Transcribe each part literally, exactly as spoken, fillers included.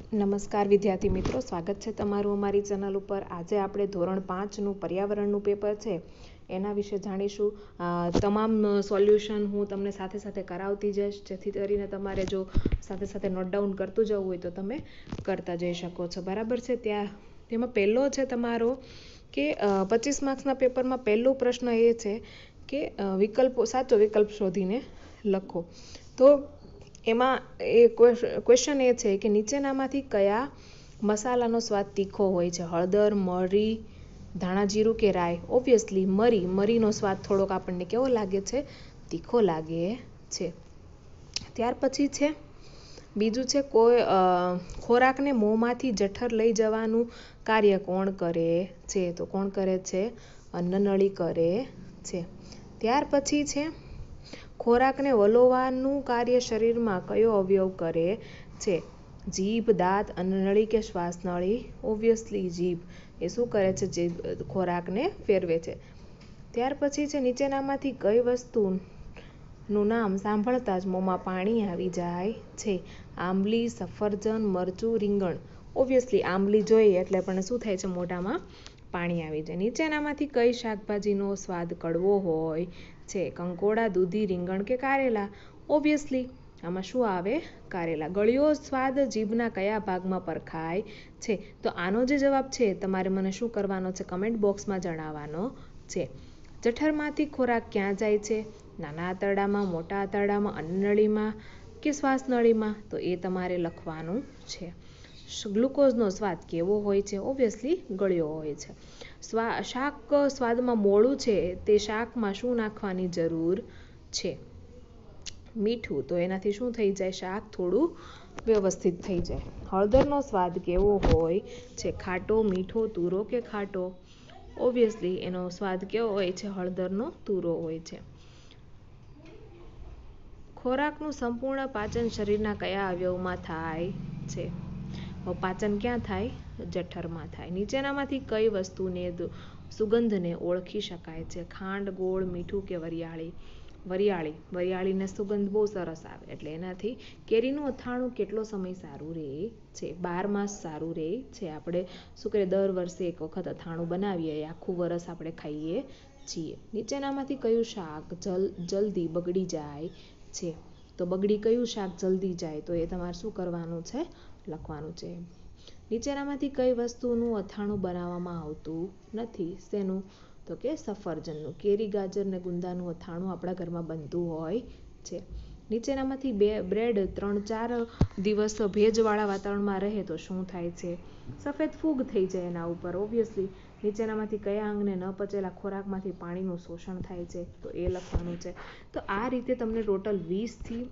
નમસ્કાર વિદ્યાર્થી મિત્રો, સ્વાગત છે તમારું અમારી ચેનલ ઉપર। આજે આપણે ધોરણ પાંચનું પર્યાવરણનું પેપર છે એના વિશે જાણીશું। તમામ સોલ્યુશન હું તમને સાથે સાથે કરાવતી જઈશ, જેથી કરીને તમારે જો સાથે સાથે નોટ ડાઉન કરતું જવું હોય તો તમે કરતા જઈ શકો છો, બરાબર છે। ત્યાં તેમાં પહેલો છે તમારો કે પચીસ માર્ક્સના પેપરમાં પહેલો પ્રશ્ન એ છે કે વિકલ્પો સાચો વિકલ્પ શોધીને લખો। તો એમાં એ ક્વેશ્ચન એ છે કે નીચેનામાંથી કયા મસાલાનો સ્વાદ તીખો હોય છે? હળદર, મરી, ધાણા જીરું કે રાઈ? ઓબ્વિયસલી મરી। મરીનો સ્વાદ થોડોક આપણને કેવો લાગે છે? તીખો લાગે છે। ત્યાર પછી છે બીજું છે કોઈ ખોરાકને મોંમાંથી જઠર લઈ જવાનું કાર્ય કોણ કરે છે? તો કોણ કરે છે? અન્નનળી કરે છે। ત્યાર પછી છે ખોરાકને વલોવાનું કાર્ય શરીરમાં કયો અવયવ કરે છે? જીભ, દાંત, અન્નનળી કે શ્વાસનળી? ઓબ્વિયસલી જીભ। એ શું કરે છે? જીભ ખોરાકને ફેરવે છે। ત્યાર પછી છે નીચેનામાંથી કઈ વસ્તુનું નામ સાંભળતા જ મોંમાં પાણી આવી જાય છે? આંબલી, સફરજન, મરચું, રીંગણ? ઓબ્વિયસલી આંબલી જોઈએ એટલે પણ શું થાય છે? મોઢામાં પાણી આવી જાય। નીચેનામાંથી કઈ શાકભાજીનો સ્વાદ કડવો હોય છે? કંકોડા, દૂધી, રીંગણ કે કારેલા? ઓબ્વિયસલી આમાં શું આવે? કારેલા। ગળ્યો સ્વાદ જીભના કયા ભાગમાં પરખાય છે? તો આનો જે જવાબ છે તમારે મને શું કરવાનો છે? કમેન્ટ બોક્સમાં જણાવવાનો છે। જઠરમાંથી ખોરાક ક્યાં જાય છે? નાના આંતરડામાં, મોટા આંતરડામાં, અન્નનળીમાં કે શ્વાસનળીમાં? તો એ તમારે લખવાનું છે। ગ્લુકોઝનો સ્વાદ કેવો હોય છે? ઓબ્વિયસલી ગળ્યો હોય છે। સ્વા શાક સ્વાદમાં મોળું છે તે શાકમાં શું નાખવાની જરૂર છે? મીઠું। તો એનાથી શું થઈ જાય? શાક થોડું વ્યવસ્થિત થઈ જાય। હળદરનો સ્વાદ કેવો હોય છે? ખાટો, મીઠો, તુરો કે ખાટો? ઓબ્વિયસલી એનો સ્વાદ કેવો હોય છે? હળદરનો તુરો હોય છે। ખોરાકનું સંપૂર્ણ પાચન શરીરના કયા અવયવમાં થાય છે? પાચન ક્યાં થાય? જઠરમાં થાય। નીચેનામાંથી કઈ વસ્તુને સુગંધને ઓળખી શકાય છે? ખાંડ, ગોળ, મીઠું કે વરિયાળી? વરિયાળી। વરિયાળીને સુગંધ બહુ સરસ આવે એટલે એનાથી। કેરીનું અથાણું કેટલો સમય સારું રહે છે? બાર માસ સારું રહે છે। આપણે શું કરીએ? દર વર્ષે એક વખત અથાણું બનાવીએ, આખું વરસ આપણે ખાઈએ છીએ। નીચેનામાંથી કયું શાક જલ જલ્દી બગડી જાય છે? તો બગડી કયું શાક જલ્દી જાય? તો એ તમારે શું કરવાનું છે? લખવાનું છે। નીચેનામાંથી કઈ વસ્તુનું અથાણું બનાવવામાં આવતું નથી? શેનું? તો કે સફરજનનું। કેરી, ગાજર ને ગુંદાનું અથાણું આપણા ઘરમાં બનતું હોય છે। નીચેનામાંથી બે બ્રેડ ત્રણ ચાર દિવસ ભેજવાળા વાતાવરણમાં રહે તો શું થાય છે? સફેદ ફૂગ થઈ જાય એના ઉપર। ઓબ્વિયસલી નીચેનામાંથી કયા અંગને ન પચેલા ખોરાકમાંથી પાણીનું શોષણ થાય છે? તો એ લખવાનું છે। તો આ રીતે તમને ટોટલ વીસથી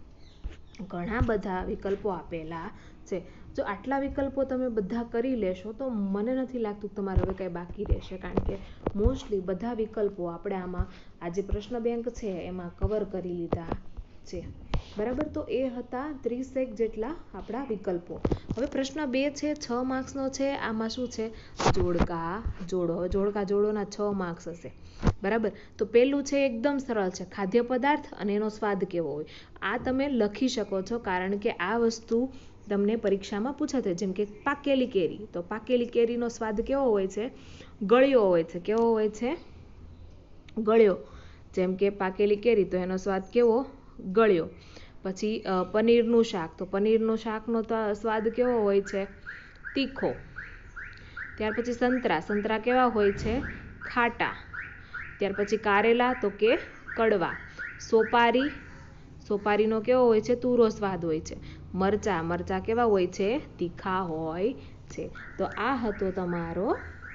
ઘણા બધા વિકલ્પો આપેલા છે। જો આટલા વિકલ્પો તમે બધા કરી લેશો તો મને નથી લાગતું તમારે હવે કંઈ બાકી રહેશે, કારણ કે મોસ્ટલી બધા વિકલ્પો આપણે આમાં આ જે પ્રશ્ન બેંક છે એમાં કવર કરી લીધા છે, બરાબર। તો એ હતા ત્રીસેક જેટલા આપણા વિકલ્પો। હવે પ્રશ્ન બે છે, છ માર્ક્સનો છે। આમાં શું છે? જોડકા જોડો। હવે જોડકા જોડોના છ માર્ક્સ હશે, બરાબર। તો પેલું છે એકદમ સરળ છે, ખાદ્ય પદાર્થ અને એનો સ્વાદ કેવો હોય? આ તમે લખી શકો છો, કારણ કે આ વસ્તુ તમને પરીક્ષામાં પૂછાશે। જેમ કે પાકેલી કેરી, તો પાકેલી કેરીનો સ્વાદ કેવો હોય છે? ગળ્યો હોય છે। કેવો હોય છે? ગળ્યો। જેમ કે પાકેલી કેરી, તો એનો સ્વાદ કેવો? ગળ્યો। પછી પનીરનું શાક, તો પનીરનું શાકનો સ્વાદ કેવો હોય છે? તીખો। ત્યાર પછી સંતરા, સંતરા કેવા હોય છે? ખાટા। ત્યાર પછી કારેલા, તો કે કડવા। સોપારી, સોપારીનો કેવો હોય છે? તુરો સ્વાદ હોય છે। મરચા, મરચા કેવા હોય છે? તીખા હોય છે। તો આ હતો તમારો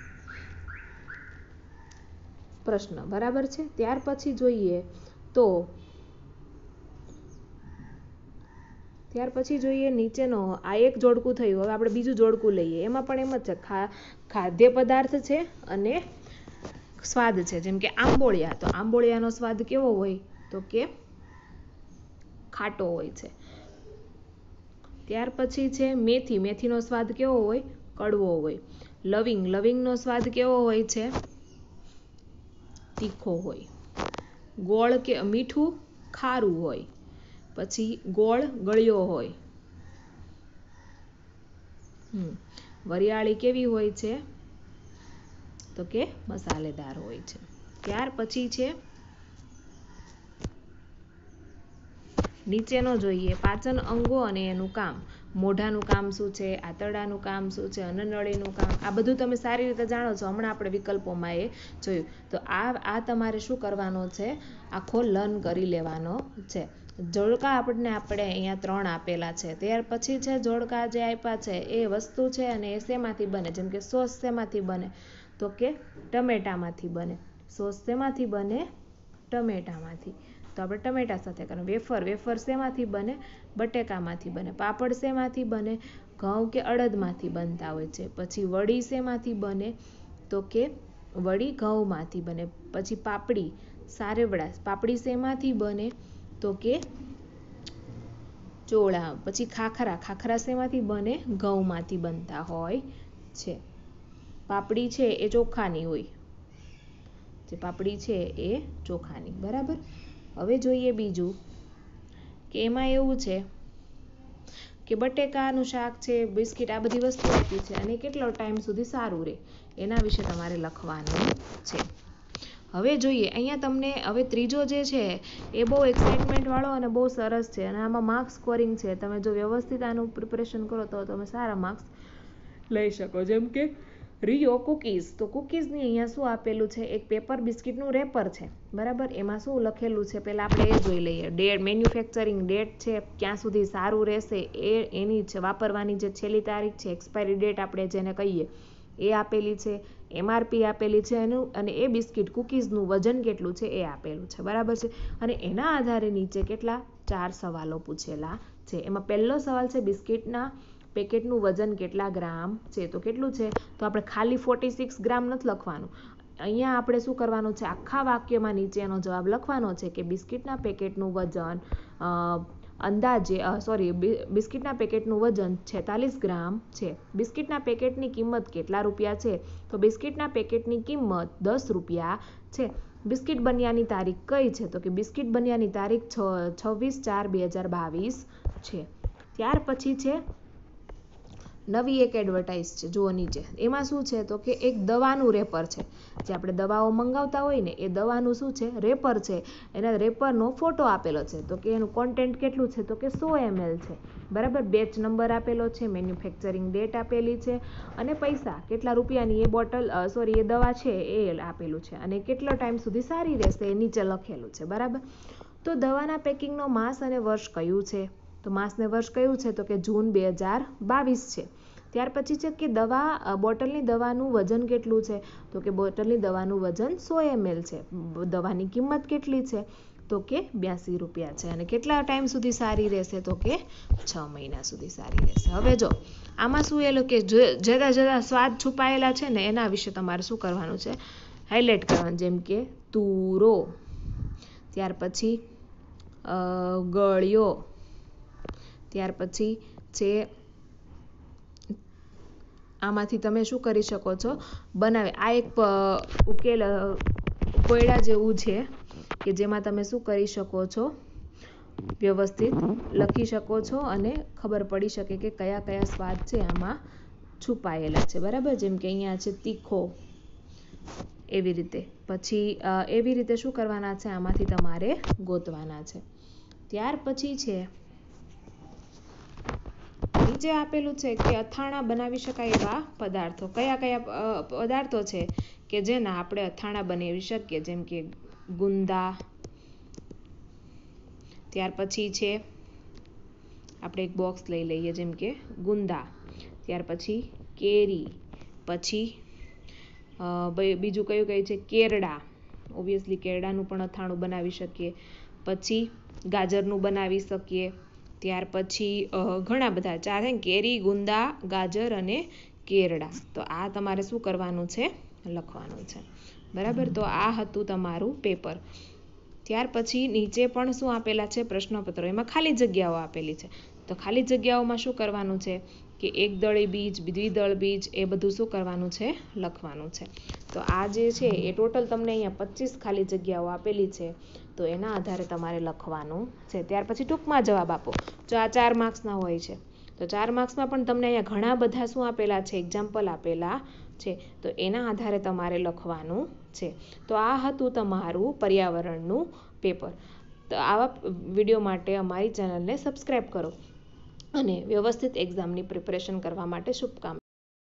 પ્રશ્ન, બરાબર છે। ત્યાર પછી જોઈએ તો ત્યાર પછી જોઈએ નીચેનો આ એક જોડકું થયું। હવે આપણે બીજું જોડકું લઈએ, એમાં પણ એમ જ છે, ખા ખાદ્ય પદાર્થ છે અને સ્વાદ છે। જેમ કે આંબોળિયા, તો આંબોળિયાનો સ્વાદ કેવો હોય? તો કે ખાટો હોય છે। ત્યાર પછી છે મેથી, મેથીનો સ્વાદ કેવો હોય? કડવો હોય। લવિંગ, લવિંગનો સ્વાદ કેવો હોય છે? તીખો હોય। ગોળ કે મીઠું ખારું હોય। પછી ગોળ ગળ્યો હોય। હમ વરિયાળી કેવી હોય છે? તો કે મસાલેદાર હોય છે. ત્યાર પછી છે નીચેનો જોઈએ પાચન અંગો અને એનું કામ. મોઢાનું કામ શું છે, આંતરડાનું કામ શું છે, અન્નનળીનું કામ, આ બધું તમે સારી રીતે જાણો છો. હમણાં આપણે વિકલ્પોમાં એ જોયું. તો આ આ તમારે શું કરવાનો છે? આખો લર્ન કરી લેવાનો છે. જોડકા આપણને આપણે અહીંયા ત્રણ આપેલા છે. ત્યાર પછી છે જોડકા જે આપ્યા છે એ વસ્તુ છે અને એ શેમાંથી બને, જેમ કે સોસ શેમાંથી બને? તો કે ટમેટામાંથી બને. સોસ શેમાંથી બને? ટમેટામાંથી. તો આપણે ટમેટા સાથે કરવાનું. વેફર વેફર શેમાંથી બને? બટેકામાંથી બને. પાપડ શેમાંથી બને? ઘઉં કે અડદમાંથી બનતા હોય છે. પછી વડી શેમાંથી બને? તો કે વડી ઘઉંમાંથી બને. પછી પાપડી સારેવડા પાપડી શેમાંથી બને? તો કે ચોળા. પછી ખાખરા ખાખરા શેમાંથી બને? ઘઉંમાંથી બનતા હોય છે. પાપડી છે એ ચોખાની હોય. જે પાપડી છે એ ચોખાની. બરાબર. હવે જોઈએ બીજું કે એમાં એવું છે કે બટેકાનું શાક છે, બિસ્કિટ, આ બધી વસ્તુ આપી છે અને કેટલો ટાઈમ સુધી સારું રહે એના વિશે તમારે લખવાનું છે. હવે જોઈએ અહીંયા તમને હવે ત્રીજો જે છે એ બહુ એક્સાઇટમેન્ટ વાળો અને બહુ સરસ છે અને આમાં માર્ક્સ સ્કોરિંગ છે. તમે જો વ્યવસ્થિત આનું પ્રિપરેશન કરો તો તમે સારા માર્ક્સ લઈ શકો. જેમ કે રિયો કુકીઝ. તો કુકીઝની અહીંયા શું આપેલું છે? એક પેપર બિસ્કિટનું રેપર છે. બરાબર. એમાં શું લખેલું છે પહેલાં આપણે એ જોઈ લઈએ. ડેટ મેન્યુફેક્ચરિંગ ડેટ છે, ક્યાં સુધી સારું રહેશે એ એની છે વાપરવાની જે છેલ્લી તારીખ છે, એક્સપાયરી ડેટ આપણે જેને કહીએ એ આપેલી છે. એમઆરપી આપેલી છે એનું અને એ બિસ્કિટ કુકીઝનું વજન કેટલું છે એ આપેલું છે. બરાબર છે. અને એના આધારે નીચે કેટલા ચાર સવાલો પૂછેલા છે. એમાં પહેલો સવાલ છે બિસ્કિટના પેકેટનું વજન કેટલા ગ્રામ છે? તો કેટલું છે? તો આપણે ખાલી ફોર્ટી સિક્સ ગ્રામ નથી લખવાનું. અહીંયા આપણે શું કરવાનું છે? આખા વાક્યમાં નીચેનો જવાબ લખવાનો છે કે બિસ્કિટના પેકેટનું વજન અંદાજે સોરી બિસ્કિટના પેકેટનું વજન છેતાલીસ ગ્રામ છે. બિસ્કિટના પેકેટની કિંમત કેટલા રૂપિયા છે? તો બિસ્કિટના પેકેટની કિંમત દસ રૂપિયા છે. બિસ્કિટ બન્યાની તારીખ કઈ છે? તો કે બિસ્કિટ બન્યાની તારીખ છવ્વીસ ચાર બે હજાર બાવીસ છે. ત્યાર પછી છે નવી એક એડવર્ટાઇઝ છે. જુઓ નીચે એમાં શું છે? તો કે એક દવાનું રેપર છે. જે આપણે દવાઓ મંગાવતા હોય ને એ દવાનું શું છે? રેપર છે. એના રેપરનો ફોટો આપેલો છે. તો કે એનું કોન્ટેન્ટ કેટલું છે? તો કે સો એમએલ છે. બરાબર. બેચ નંબર આપેલો છે, મેન્યુફેક્ચરિંગ ડેટ આપેલી છે અને પૈસા કેટલા રૂપિયાની એ બોટલ સોરી એ દવા છે એ આપેલું છે અને કેટલો ટાઈમ સુધી સારી રહેશે એ નીચે લખેલું છે. બરાબર. તો દવાના પેકિંગનો માસ અને વર્ષ કયું છે? તો માસ ને વર્ષ કયું છે? તો કે જૂન બે હજાર બાવીસ છે. ત્યાર પછી છે કે દવા બોટલની દવાનું વજન કેટલું છે? તો કે બોટલની દવાનું વજન સો એમએલ છે. દવાની કિંમત કેટલી છે? તો કે બ્યાસી રૂપિયા છે. અને કેટલા ટાઈમ સુધી સારી રહેશે? તો કે છ મહિના સુધી સારી રહેશે. હવે જો આમાં શું એલું કે જુદા જુદા સ્વાદ છુપાયેલા છે ને એના વિશે તમારે શું કરવાનું છે? હાઇલાઇટ કરવાનું. જેમ કે તુરો, ત્યાર પછી ગળ્યો, ત્યાર પછી છે આમાંથી તમે શું કરી શકો છો? બનાવે આ એક ઉકેલ કોયડા જેવું છે કે જેમાં તમે શું કરી શકો છો? વ્યવસ્થિત લખી શકો છો અને ખબર પડી શકે કે કયા કયા સ્વાદ છે આમાં છુપાયેલા છે. બરાબર. જેમ કે અહીંયા છે તીખો, એવી રીતે. પછી એવી રીતે શું કરવાના છે? આમાંથી તમારે ગોતવાના છે. ત્યાર પછી છે નીચે આપેલું છે કે અથાણા બનાવી શકાય એવા પદાર્થો. કયા કયા પદાર્થો છે કે જેના આપણે અથાણા બનાવી શકીએ? જેમ કે ગુંદા, ત્યાર પછી છે આપણે એક બોક્સ લઈ લઈએ જેમ કે ગુંદા, ત્યાર પછી કેરી, પછી બીજું કયું કયું છે? કેરડા. ઓબ્વિયસલી કેરડાનું પણ અથાણું બનાવી શકીએ. પછી ગાજરનું બનાવી શકીએ. ત્યાર પછી ઘણા બધા ચાર છે કેરી, ગુંદા, ગાજર અને કેરડા. તો આ તમારે શું કરવાનું છે? લખવાનું છે. બરાબર. તો આ હતું તમારું પેપર. ત્યાર પછી નીચે પણ શું આપેલા છે? પ્રશ્નપત્રો. એમાં ખાલી જગ્યાઓ આપેલી છે. તો ખાલી જગ્યાઓમાં શું કરવાનું છે? કે એક દળી બીજ, દ્વિદળ બીજ એ બધું શું કરવાનું છે? લખવાનું છે. તો આ જે છે એ ટોટલ તમને અહીંયા પચીસ ખાલી જગ્યાઓ આપેલી છે. તો એના આધારે તમારે લખવાનું છે. ત્યાર પછી ટૂંકમાં જવાબ આપો. જો આ ચાર માર્ક્સના હોય છે તો તો ચાર માર્ક્સમાં પણ તમને અહીંયા ઘણા બધા શું આપેલા છે, એક્ઝામ્પલ આપેલા છે, તો એના આધારે તમારે લખવાનું છે. તો આ હતું તમારું પર્યાવરણનું પેપર. તો આવા વિડીયો માટે અમારી ચેનલને સબસ્ક્રાઈબ કરો અને વ્યવસ્થિત એક્ઝામની પ્રિપરેશન કરવા માટે શુભકામનાઓ.